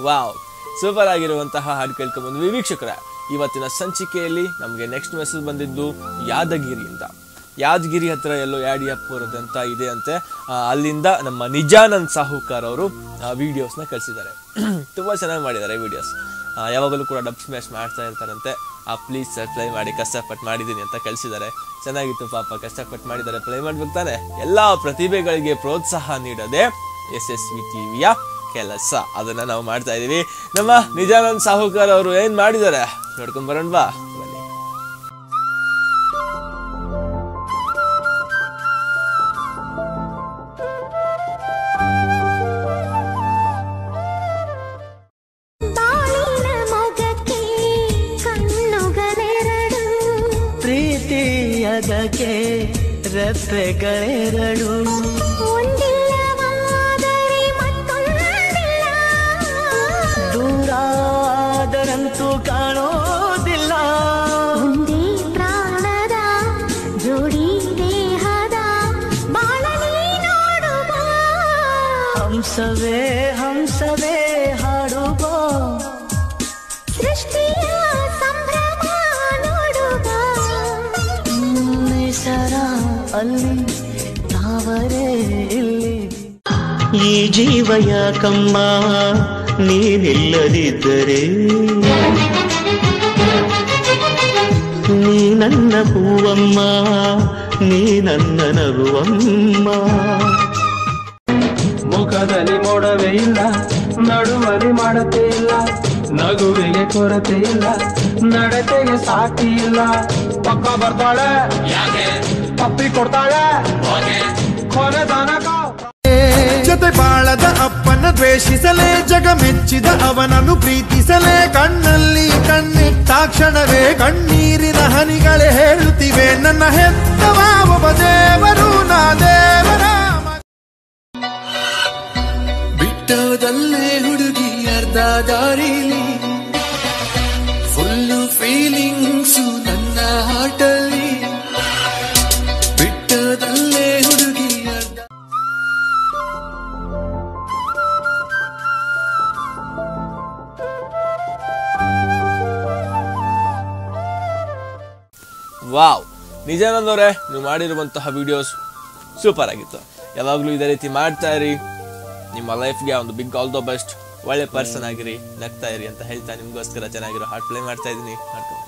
Wow, super ಆಗಿರುವಂತಹ ಹಾಡು ಕೇಳ್ಕೊಂಡ್ಬಂದ್ವಿ ವೀಕ್ಷಕರ. ಇವತ್ತಿನ ಸಂಚಿಕೆಯಲ್ಲಿ ನಮಗೆ ನೆಕ್ಸ್ಟ್ ಮೆಸೇಜ್ ಬಂದಿದ್ದು ಯಾದಗಿರಿಯಿಂದ. ಯಾದಗಿರಿ ಹತ್ರ ಎಲ್ಲೋ ಯಾಡಿಯಪ್ಪುರದ ಅಂತ ಇದೆ ಅಂತೆ. ಅಲ್ಲಿಂದ ನಮ್ಮ ನಿಜಾನಂದ್ ಸಾಹುಕಾರ್ ಅವರು ವಿಡಿಯೋಸ್ನ ಕಳಿಸಿದ್ದಾರೆ. ತುಂಬ ಚೆನ್ನಾಗಿ ಮಾಡಿದ್ದಾರೆ ವಿಡಿಯೋಸ್. ಯಾವಾಗಲೂ ಕೂಡ ಡಬ್ ಸ್ಮ್ಯಾಶ್ ಮಾಡ್ತಾ ಇರ್ತಾರಂತೆ. ಪ್ಲೀಸ್ ಸರ್ ಪ್ಲೇ ಮಾಡಿ, ಕಷ್ಟಪಟ್ಟು ಮಾಡಿದ್ದೀನಿ ಅಂತ ಕಳಿಸಿದ್ದಾರೆ. ಚೆನ್ನಾಗಿತ್ತು ಪಾಪ, ಕಷ್ಟಪಟ್ಟು ಮಾಡಿದ್ದಾರೆ, ಪ್ಲೇ ಮಾಡ್ಬೇಕು ತಾನೆ. ಎಲ್ಲ ಪ್ರತಿಭೆಗಳಿಗೆ ಪ್ರೋತ್ಸಾಹ ನೀಡದೆ SSV ಟಿವಿಯ ಕೆಲಸ, ಅದನ್ನ ನಾವು ಮಾಡ್ತಾ ಇದೀವಿ. ನಮ್ಮ ನಿಜಾನಂದ್ ಸಾಹುಕಾರ್ ಅವರು ಏನ್ ಮಾಡಿದ್ದಾರೆ ನೋಡ್ಕೊಂಡ್ ಬರೋಣ ಬಾ. ಪ್ರೀತಿಯದಕ್ಕೆ ರೆಪ್ಪೆಗಳೆರಡು, ದೂರಾದರಂತೂ ಕಾಣೋದಿಲ್ಲ. ಒಂದೇ ಪ್ರಾಣದ ಜೋಡಿ ದೇಹದ ಬಾಳಲಿ ನೋಡುವ, ಹಂಸವೇ ಹಂಸವೇ ಹಾಡುವ, ಸೃಷ್ಟಿಯ ಸಂಭ್ರಮ ನೋಡುವ. ನಿಸರ ಅಲ್ಲಿ ತಾವರೇ ಇಲ್ಲಿ. ಈ ಜೀವ ಯಾಕಮ್ಮ ನೀನಿಲ್ಲದಿದ್ದರೆ, ನೀ ನನ್ನ ಹೂವಮ್ಮ, ನೀ ನನ್ನ ನಗುವಮ್ಮ. ಮುಖದಲ್ಲಿ ಮೋಡವೇ ಇಲ್ಲ, ನಡುವಲಿ ಮಾಡತೆ ಇಲ್ಲ, ನಗುವಿಗೆ ಕೊರತೆ ಇಲ್ಲ, ನಡತೆಗೆ ಸಾಟಿ ಇಲ್ಲ. ಪಕ್ಕ ಬರ್ತಾಳೆ, ತಪ್ಪಿ ಕೊಡ್ತಾಳೆ, ಕೊನೆ ತನಕ. ಜೊತೆ ಬಾಳದ ಅಪ್ಪನ ದ್ವೇಷಿಸಲೇ, ಜಗ ಮೆಚ್ಚಿದ ಅವನನ್ನು ಪ್ರೀತಿಸಲೇ, ಕಣ್ಣಲ್ಲಿ ಕಣ್ಣಿಟ್ಟಾಕ್ಷಣವೇ ಕಣ್ಣೀರಿನ ಹನಿಗಳೇ ಹೇಳುತ್ತಿವೆ, ನನ್ನ ಹೆತ್ತವ ಒಬ್ಬ ದೇವರು, ನಾ ದೇವರ. ಬಿಟ್ಟದಲ್ಲೇ ಹುಡುಗಿ ಅರ್ಧ ದಾರಿಲಿ, ಫುಲ್ಲು ಫೀಲಿಂಗ್ಸು ನನ್ನ ಹಾಟಲ್ಲಿ. ಬಿಟ್ಟದಲ್ಲೇ ಹುಡುಗಿ ಅರ್ಧ. ವಾವ್, ನಿಜಾನಂದ್ ಅವರೇ, ನೀವು ಮಾಡಿರುವಂತಹ ವಿಡಿಯೋಸ್ ಸೂಪರ್ ಆಗಿತ್ತು. ಯಾವಾಗಲೂ ಇದೇ ರೀತಿ ಮಾಡ್ತಾ ಇರಿ. ನಿಮ್ಮ ಲೈಫ್ಗೆ ಒಂದು ಬಿಗ್ ಆಲ್ ದ ಬೆಸ್ಟ್. ಒಳ್ಳೆ ಪರ್ಸನ್ ಆಗಿರಿ, ನಗ್ತಾ ಇರಿ ಅಂತ ಹೇಳ್ತಾ ನಿಮ್ಗೋಸ್ಕರ ಚೆನ್ನಾಗಿರೋ ಹಾಡ್ ಪ್ಲೇ ಮಾಡ್ತಾ ಇದ್ದೀನಿ.